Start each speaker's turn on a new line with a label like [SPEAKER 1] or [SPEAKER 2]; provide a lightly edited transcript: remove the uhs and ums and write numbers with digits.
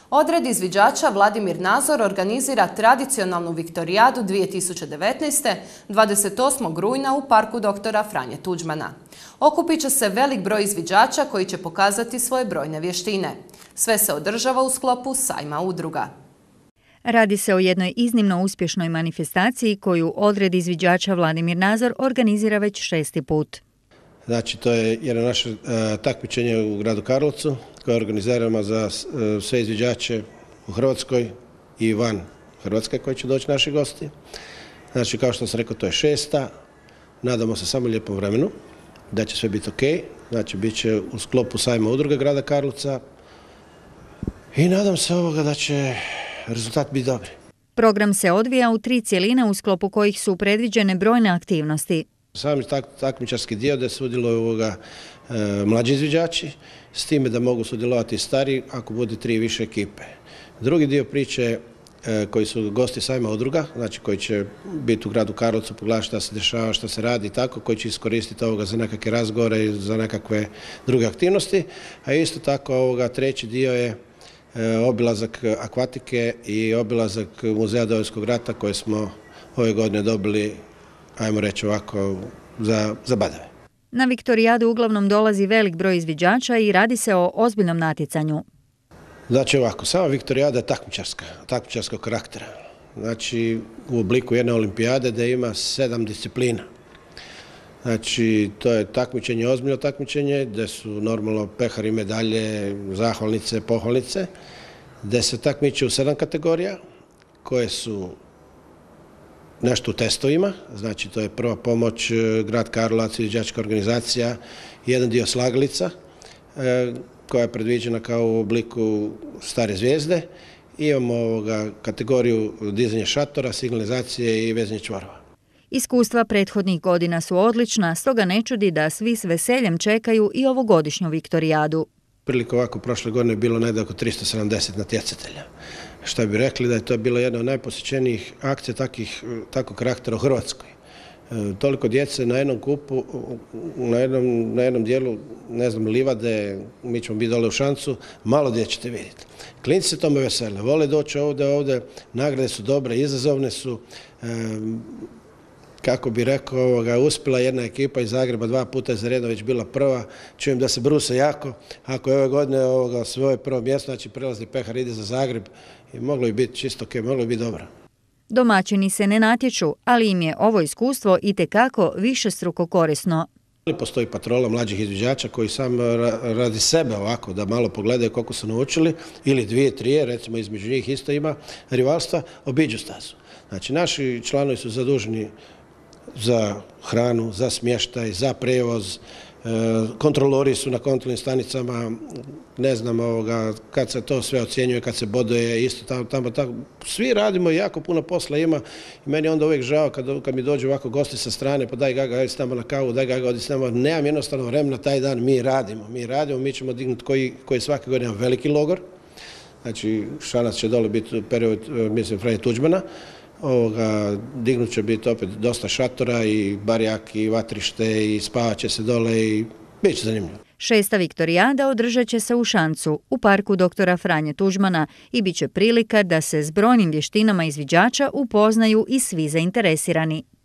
[SPEAKER 1] Odred izviđača Vladimir Nazor organizira tradicionalnu Viktorijadu 2019. 28. rujna u parku doktora Franje Tuđmana. Okupit će se velik broj izviđača koji će pokazati svoje brojne vještine. Sve se održava u sklopu sajma udruga.
[SPEAKER 2] Radi se o jednoj iznimno uspješnoj manifestaciji koju Odred izviđača Vladimir Nazor organizira već 6. put.
[SPEAKER 3] Znači, to je jedno naše takmičenje u gradu Karlovcu koje organiziramo za sve izviđače u Hrvatskoj i van Hrvatske koji će doći naši gosti. Znači, kao što sam rekao, to je 6. Nadamo se samo lijepom vremenu, da će sve biti ok. Znači, bit će u sklopu sajma udruge grada Karlovca i nadam se da će rezultat biti dobri.
[SPEAKER 2] Program se odvija u 3 cjeline u sklopu kojih su predviđene brojne aktivnosti.
[SPEAKER 3] Sami takmičarski dio da sudjeluju mlađi izviđači, s time da mogu sudjelovati i stari ako bude 3 više ekipe. Drugi dio priče koji su gosti sajma udruga, znači koji će biti u gradu Karlovcu, pogledati šta se dešava, šta se radi i tako, koji će iskoristiti ovoga za nekakve razgovore i za nekakve druge aktivnosti. A isto tako treći dio je obilazak akvatike i obilazak muzeja Domovinskog rata koje smo ove godine dobili, ajmo reći ovako, za badave.
[SPEAKER 2] Na Viktorijadu uglavnom dolazi velik broj izviđača i radi se o ozbiljnom natjecanju.
[SPEAKER 3] Znači ovako, sama Viktorijada je takmičarskog karaktera. Znači u obliku jedne olimpijade da ima 7 disciplina. Znači to je takmičenje, ozbiljno takmičenje, gdje su normalno pehari, medalje, zahvalnice, pohvalnice, gdje se takmiče u 7 kategorija koje su nešto u testovima, znači to je prva pomoć, grad Karlovac, izviđačka organizacija, jedan dio slagalica koja je predviđena kao u obliku stare zvijezde. Imamo kategoriju dizanja šatora, signalizacije i vezanje čvorova.
[SPEAKER 2] Iskustva prethodnih godina su odlična, stoga ne čudi da svi s veseljem čekaju i ovogodišnju Viktorijadu.
[SPEAKER 3] Prilike ovako prošle godine je bilo negdje oko 370 natjecatelja. Što bi rekli da je to bila jedna od najposjećenijih akcija takvog karaktera u Hrvatskoj. Toliko djece na jednom kupu, na jednom dijelu, ne znam, livade, mi ćemo biti dole u Šancu, malo gdje ćete vidjeti. Klinci se tome vesele, vole doći ovdje, nagrade su dobre, izazovne su. Kako bi rekao, uspjela jedna ekipa iz Zagreba 2 puta za redom već bila prva. Čujem da se bruse jako. Ako je ove godine svoje prvo mjesto, znači prelazni pehar ide za Zagreb i moglo bi biti čisto ok, moglo bi biti dobro.
[SPEAKER 2] Domaćini se ne natječu, ali im je ovo iskustvo itekako višestruko korisno.
[SPEAKER 3] Postoji patrola mlađih izviđača koji sam radi sebe ovako, da malo pogledaju koliko su naučili, ili 2, 3, recimo između njih isto ima rivalstva, obiđu stazu. Znači naši članovi su zaduženi za hranu, za smještaj, za prevoz, kontrolori su na kontrolnim stanicama, ne znam kad se to sve ocjenjuje, kad se boduje, isto tamo. Svi radimo, jako puno posla ima i meni je onda uvijek žao kad mi dođu ovako gosti sa strane, pa daj Gaga, odi s nama na kavu, daj Gaga, odi s nama. Nemam jednostavno vremena taj dan, mi ćemo dignuti koji svake godine ima veliki logor. Znači Šanac će dole biti period, mislim, Franje Tuđmana. Dignut će biti opet dosta šatora i barjak i vatrište i spavat će se dole i bit će zanimljivo.
[SPEAKER 2] 6. Viktorijada održat će se u Šancu, u parku doktora Franje Tuđmana i bit će prilika da se s brojnim vještinama izviđača upoznaju i svi zainteresirani.